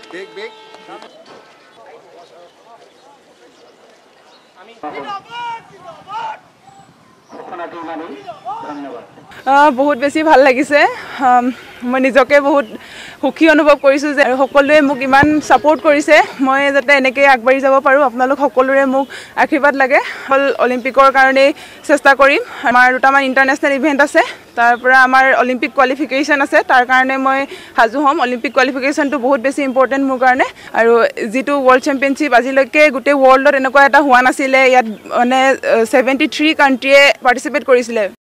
বহুত বেছি ভাল লাগিছে মই নিজকে বহুত সুখী অনুভৱ কৰিছোঁ যে সকলোৱে মোক ইমান সাপোৰ্ট কৰিছে মই যাতে এনেকৈ আগবাঢ়ি যাব পাৰোঁ আপোনালোক সকলোৰে মোক আশীৰ্বাদ লাগে অলিম্পিকৰ কাৰণে চেষ্টা কৰিম আমাৰ দুটামান ইণ্টাৰনেশ্যনেল ইভেণ্ট আছে তাৰ পৰা আমাৰ অলিম্পিক কোৱালিফিকেশ্যন আছে তাৰ কাৰণে মই সাজু হ'ম অলিম্পিক কোৱালিফিকেশ্যনটো বহুত বেছি ইম্পৰ্টেণ্ট মোৰ কাৰণে আৰু যিটো ৱৰ্ল্ড চেম্পিয়নশ্বিপ আজিলৈকে গোটেই ৱৰ্ল্ডত এনেকুৱা এটা হোৱা নাছিলে ইয়াত মানে 73 কাণ্ট্ৰিয়ে পাৰ্টিচিপেট কৰিছিলে